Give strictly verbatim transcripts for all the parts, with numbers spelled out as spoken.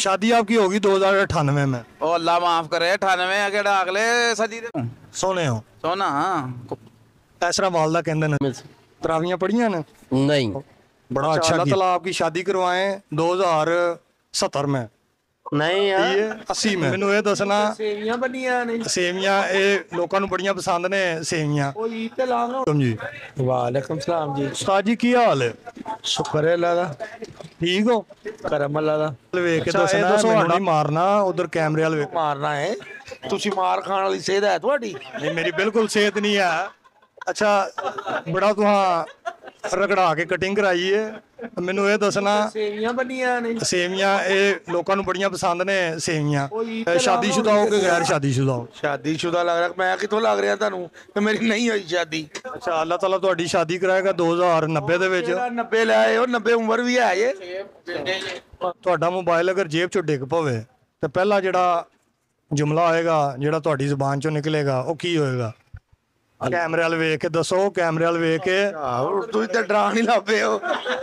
शादी आपकी होगी दो हजार अठानवे में। ओ अल्लाह माफ करे, अठानवे केड़ा अगले सदी दे सोने हो सोना। ऐसरा वालदा कहंदे ने। तरावियां पढ़ियां ने? नहीं। बड़ा अच्छा, अल्लाह ताला आपकी शादी करवाए दो हजार सत्तर में। नहीं यार, ये अस्सी में। मैनू ये दसना सेवियां बनियां ने। सेवियां ये लोगों को बड़ियां पसंद ने सेवियां। ईद ते लाओ जी। वालेकुम सलाम जी। उस्ताद जी की हाल है? शुक्र है अल्लाह दा, ठीक हो? करम अल्लाह दा। वेख के दसना मैनू नहीं मारना, उधर कैमरे वाल वेख। मारना है तुसी मार खान वाली सेहत है ਤੁਹਾਡੀ? नहीं मेरी बिल्कुल सेहत नहीं है। अच्छा बड़ा तुहां रगड़ा के कटिंग कराई है। मैनू ये दसना सेवियां बनियां ने। सेवियां ये लोगों को बड़ियां पसंद ने सेवियां। शादीशुदा हो कि गैर शादीशुदा हो? शादीशुदा लग रहा, मैं कितों लग रहा ਤੁਹਾਨੂੰ ਕਿ ਮੇਰੀ नहीं हुई शादी। अच्छा अल्लाह ताला ਤੁਹਾਡੀ शादी कराएगा दो हजार नब्बे ਦੇ ਵਿੱਚ। नब्बे ले आए हो, नब्बे उम्र भी है ये। ਤੁਹਾਡਾ ਮੋਬਾਈਲ ਅਗਰ ਜੇਬ ਚੋਂ ਡਿੱਗ ਪਵੇ ਤੇ ਪਹਿਲਾ ਜਿਹੜਾ ਜੁਮਲਾ ਹੋਏਗਾ ਜਿਹੜਾ ਤੁਹਾਡੀ ਜ਼ੁਬਾਨ ਚੋਂ ਨਿਕਲੇਗਾ ਉਹ ਕੀ ਹੋਏਗਾ? कैमरे वाल वेख के दसो, कैमरे वाल वेख के। तुम तो डरा नहीं लापे हो।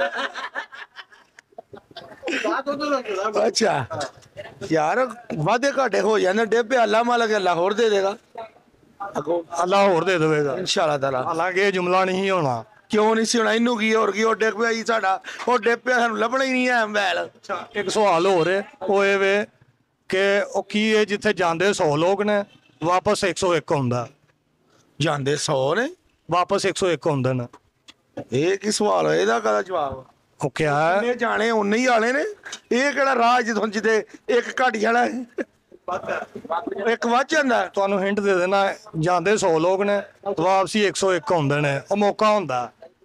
अच्छा यार वादे घाटे हो जाने डेबे, अल्लाह मालक अल्लाह होर दे देगा, अल्लाह होर दे देगा इंशाल्लाह ताला। हालांकि ये जुमला नहीं होना। क्यों नहीं सी होना? इनू की होर की डिग पिया जी साडा, ਉਹ ਡਿੱਗ ਪਿਆ ਸਾਨੂੰ ਲੱਭਣਾ ਹੀ ਨਹੀਂ ਹੈ ਮੋਬਾਈਲ। एक सवाल हो रहे ਉਹ ਇਹ ਵੇ ਕਿ ਉਹ ਕੀ ਹੈ ਜਿੱਥੇ ਜਾਂਦੇ सौ ਲੋਕ ਨੇ ਵਾਪਸ एक सौ एक ਹੁੰਦਾ? ਜਾਂਦੇ सौ ਨੇ ਵਾਪਸ एक सौ एक ਹੁੰਦੇ ਨੇ। ਇਹ ਕੀ ਸਵਾਲ ਹੈ? ਇਹਦਾ ਕਾਹਦਾ ਜਵਾਬ? ਉਹ ਕਿਆ ਹੈ? ਇਹ ਜਾਣੇ ਉਨੇ ਹੀ ਆਲੇ ਨੇ। ਇਹ ਕਿਹੜਾ ਰਾਹ ਜਿੱਥੋਂ ਜਿੱਥੇ ਇੱਕ ਘੱਟ ਜਾਣਾ ਇੱਕ ਵੱਜ ਜਾਂਦਾ। ਤੁਹਾਨੂੰ ਹਿੰਟ ਦੇ ਦੇਣਾ, ਜਾਂਦੇ सौ ਲੋਕ ਨੇ ਵਾਪਸੀ एक सौ एक ਹੁੰਦੇ ਨੇ, ਉਹ ਮੌਕਾ ਹੁੰਦਾ।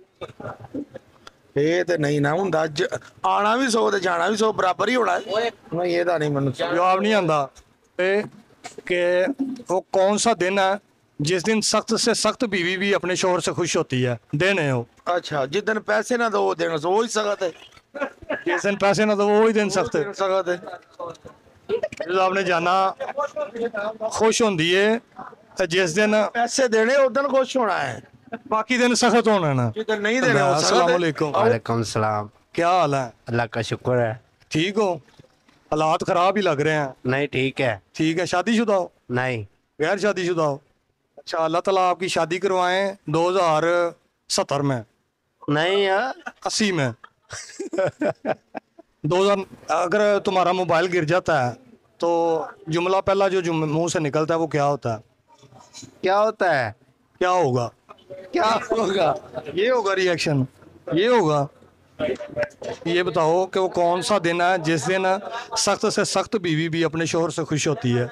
ਇਹ ਤੇ ਨਹੀਂ ਨਾ ਹੁੰਦਾ, ਆਣਾ ਵੀ सौ ਤੇ ਜਾਣਾ ਵੀ सौ ਬਰਾਬਰ ਹੀ ਹੋਣਾ। ਨਹੀਂ ਇਹਦਾ ਨਹੀਂ ਮੈਨੂੰ जवाब नहीं आंदा। ਇਹ कि वो कौन सा दिन है जिस दिन सख्त से सख्त बीवी भी अपने शोहर से खुश होती है? दिन है वो। अच्छा जिस दिन पैसे ना दो दिन सो ही सकत है। जिस दिन पैसे ना दो वो ही दिन सख्त है। सकत है। जब आपने जाना खुश होंदी है ते जिस दिन पैसे देने उस दिन खुश होना है, बाकी दिन सख्त होना ना। जिस दिन नहीं देने वो अस्सलाम सकत है। वालेकुम। वालेकुम सलाम। क्या हाल है? अल्लाह का शुक्र है। ठीक हो? हालात खराब ही लग रहे हैं। नहीं ठीक है। ठीक है। शादीशुदा हो? नहीं। गैर शादीशुदा हो? अच्छा अल्लाह ताला आपकी शादी करवाए दो हजार सत्तर में। नहीं यार, अस्सी में। दो हजार अगर तुम्हारा मोबाइल गिर जाता है तो जुमला पहला जो जुम मुंह से निकलता है वो क्या होता है? क्या होता है? क्या होगा? क्या होगा? ये होगा रिएक्शन, ये होगा। ये बताओ कि वो कौन सा दिन है जिस दिन सख्त से सख्त बीवी भी अपने शोहर से खुश होती है?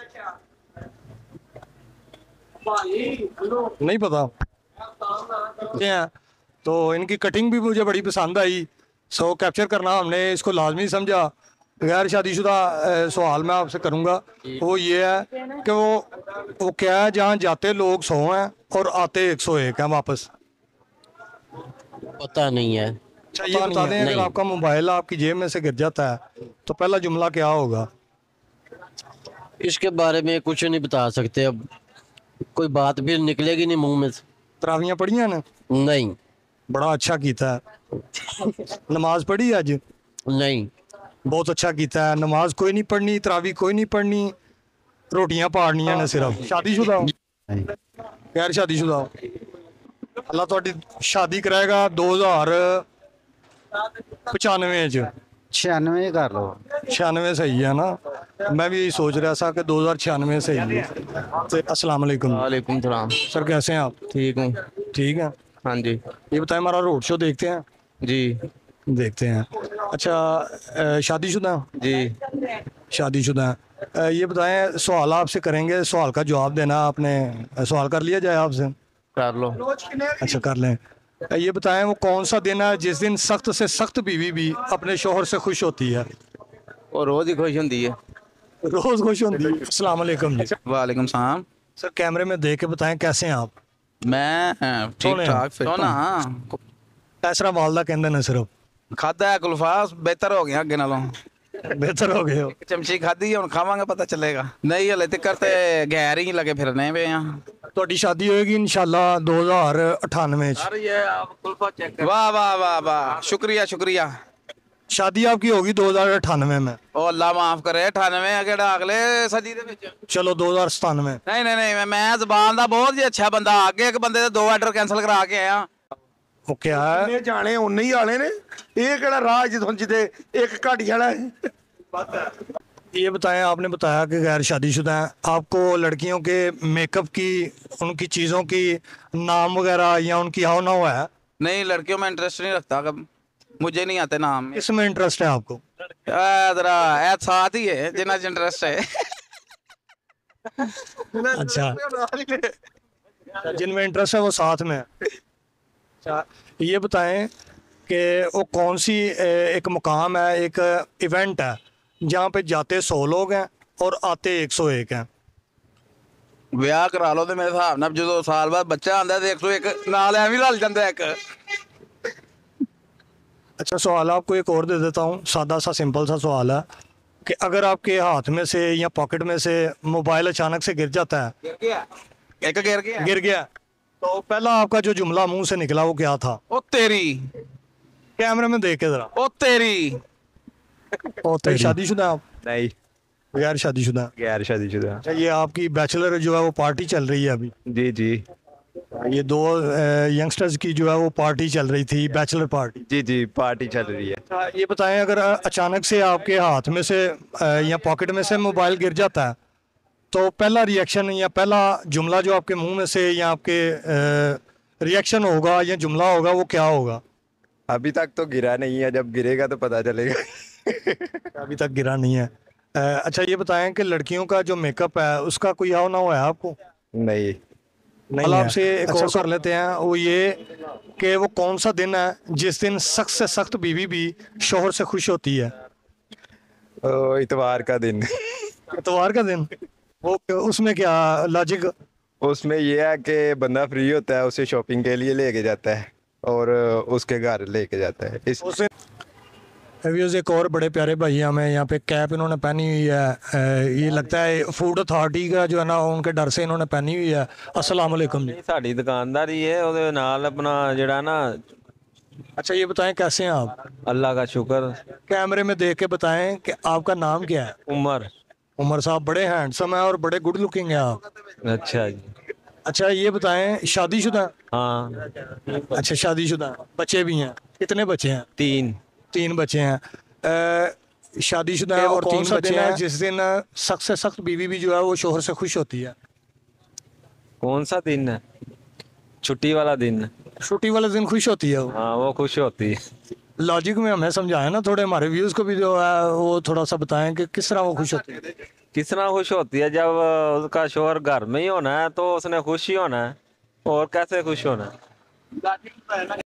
नहीं पता? हैं तो इनकी कटिंग भी मुझे बड़ी पसंद आई, सो कैप्चर करना हमने इसको लाजमी समझा। गैर शादीशुदा सवाल मैं आपसे करूँगा, वो ये है कि वो वो क्या है जहाँ जाते लोग सौ हैं और आते एक सौ एक हैं वापस? पता नहीं है। अच्छा ये बता दें, अगर आपका मोबाइल आपकी जेब में से गिर जाता है तो पहला जुमला क्या होगा? इसके बारे में कुछ नहीं बता सकते, अब कोई बात भी निकलेगी नहीं मुंह में से। तरावियां पढ़ियां ने? नहीं। बड़ा अच्छा कीता है। नमाज पढ़ी अज? नहीं। बहुत अच्छा कीता है। नमाज कोई नहीं पढ़नी, तरावी कोई नहीं पढ़नी, रोटियां पाड़नियां ने सिर्फ। शादीशुदा हो? गैर शादीशुदा हो? अल्लाह तुहाडी शादी कराएगा दो हजार पचानवे च। छियानवे कर लो। छियानवे सही है ना? मैं भी यही सोच रहा था कि दो हजार छियानवे सही है। तो अस्सलाम वालेकुम। वालेकुम सलाम। सर कैसे हैं आप? ठीक हूँ। ठीक है। हाँ जी। ये बताएं हमारा रोड शो देखते हैं? जी देखते हैं। अच्छा शादीशुदा? जी शादीशुदा हैं। ये बताएं, सवाल आपसे करेंगे, सवाल का जवाब देना आपने। सवाल कर लिया जाए आपसे? कर लो। अच्छा कर लें। ये बताएं वो कौन सा दिन है जिस दिन सख्त से सख्त बीवी भी अपने शोहर से खुश होती है? और रोज ही खुश होती है। रोज खुश होती है। अस्सलाम वालेकुम जी। वालेकुम सलाम। सर कैमरे में देख के बताएं कैसे हैं आप? मैं ठीक ठाक फिट हूं ना। ऐसरा वालदा कहंदे ने सिर्फ खादा है कुल्फा, बेहतर हो गया अगे नालों। बेहतर हो गए हो? एक चमची खादी है, हुण खावांगे पता चलेगा। नहीं हले तक करते गैर ही लगे फिरने पे हैं। ਤੁਹਾਡੀ शादी होएगी इंशाल्लाह दो हजार अठानवे च। अरे ये आप कुल्फा चेक कर। वाह वाह वाह वाह, शुक्रिया शुक्रिया शादी आपकी होगी दो हजार अठानवे में, ਉਹ ਅੱਲਾ ਮਾਫ ਕਰੇ ਅਠਾਨਵੇਂ ਆ ਕਿਹੜਾ ਅਗਲੇ ਸਦੀ ਦੇ ਵਿੱਚ चलो दो हजार सतानवे। ਨਹੀਂ ਨਹੀਂ ਨਹੀਂ ਮੈਂ- ਮੈਂ ਜ਼ਬਾਨ ਦਾ ਬਹੁਤ ਹੀ ਅੱਛਾ ਬੰਦਾ ਅੱਗੇ ਇੱਕ ਬੰਦੇ ਦੇ ਦੋ ਆਰਡਰ ਕੈਨਸਲ ਕਰਾ ਕੇ ਆਇਆ वो क्या है? ਇਹ ਜਾਣੇ ਉਨੇ ਹੀ ਵਾਲੇ ਨੇ, ਇਹ ਕਿਹੜਾ ਰਾਹ ਜਿੱਥੋਂ ਜਿੱਦੇ ਇੱਕ ਘਾਟੀ ਵਾਲਾ ਹੈ। ये बताएं, आपने बताया कि गैर शादीशुदा हैं, आपको लड़कियों के मेकअप की, उनकी चीज़ों की नाम वगैरह या उनकी हाव ना हुआ है? नहीं लड़कियों में इंटरेस्ट नहीं रखता कब मुझे नहीं आते नाम इसमें इंटरेस्ट है आपको? ए, जरा ए, साथ ही है जिन्ना इंटरेस्ट है अच्छा, जिनमें इंटरेस्ट है वो साथ में है। अच्छा, ये बताएं कि वो कौन सी ए, एक मुकाम है, एक इवेंट है जहाँ पे जाते सौ लोग हैं और आते एक सौ एक हैं? ਵਿਆਹ ਕਰਾ ਲਓ ਤੇ ਮੇਰੇ ਹਿਸਾਬ ਨਾਲ ਜਦੋਂ ਸਾਲ ਬਾਅਦ ਬੱਚਾ ਆਂਦਾ ਤੇ ਇੱਕ ਸੌ ਇੱਕ ਨਾਲ ਐਵੇਂ ਰਲ ਜਾਂਦਾ ਇੱਕ अच्छा, सवाल आपको एक और दे देता हूँ, सादा सा सिंपल सा सवाल है कि अगर आपके हाथ में से या पॉकेट में से मोबाइल अचानक से गिर जाता है, गिर गया एक गिर गया गिर गया, तो पहला आपका जो जुमला मुंह से निकला वो क्या था? ਉਹ ਤੇਰੀ कैमरे में देख के जरा। ਉਹ तੇरी ओ तेरी। शादीशुदा आप? नहीं, गैर शादीशुदा? गैर शादीशुदा। अच्छा, ये आपकी बैचलर जो है वो पार्टी चल रही है अभी? जी जी ये दो यंगस्टर्स की जो है वो पार्टी चल रही थी, बैचलर पार्टी। जी जी पार्टी चल रही है। अच्छा, ये बताएं, अगर अ, अचानक से आपके हाथ में से अ, या पॉकेट में से मोबाइल गिर जाता है तो पहला रिएक्शन या पहला जुमला जो आपके मुंह में से या आपके रिएक्शन होगा या जुमला होगा वो क्या होगा? अभी तक तो गिरा नहीं है, जब गिरेगा तो पता चलेगा। अभी तक गिरा नहीं है। अ, अच्छा, ये बताएं कि लड़कियों का जो मेकअप है उसका कोई हाव ना हुआ है आपको? नहीं नहीं है। आपसे एक और कर लेते हैं, वो ये कि वो कौन सा दिन है जिस दिन सख्त से सख्त बीवी भी शोहर से खुश होती है? ओ, इतवार का दिन। इतवार का दिन? वो उसमें क्या लॉजिक? उसमें ये है कि बंदा फ्री होता है, उसे शॉपिंग के लिए लेके जाता है और उसके घर लेके जाता है इस उसे व्यूज़ एक और बड़े प्यारे भाई हमें यहाँ पे कैप इन्होंने पहनी हुई है, अ, ये लगता है फूड अथॉरिटी का जो है ना, उनके डर से इन्होंने पहनी हुई है। अस्सलाम वालेकुम जी। ਸਾਡੀ ਦੁਕਾਨਦਾਰੀ ਹੈ ਉਹਦੇ ਨਾਲ ਆਪਣਾ ਜਿਹੜਾ ਨਾ अच्छा, ये बताएं कैसे हैं आप? ਅੱਲਾ ਦਾ ਸ਼ੁਕਰ कैमरे में देख के बताएं कि आपका नाम क्या है? ਉਮਰ उमर साहब बड़े हैंडसम है और बड़े गुड लुकिंग है आप। अच्छा जी अच्छा, ये बताएं, शादीशुदा? हाँ अच्छा, शादीशुदा, बच्चे भी हैं? कितने बच्चे हैं? तीन तीन बच्चे हैं। अ, शादीशुदा है और तीन बच्चे हैं जिस दिन सख्त से सख्त बीवी भी जो है वो शोहर से खुश होती है? कौन सा दिन है? छुट्टी वाला दिन। छुट्टी वाले दिन खुश होती है वो? हाँ वो खुश होती है। लॉजिक में हमें समझाएं ना, थोड़े हमारे व्यूज को भी जो है वो थोड़ा सा बताएं कि किस तरह वो खुश होती है। किस तरह खुश होती है? जब उसका शोहर घर में ही होना है तो उसने खुश ही होना है, और कैसे खुश होना है?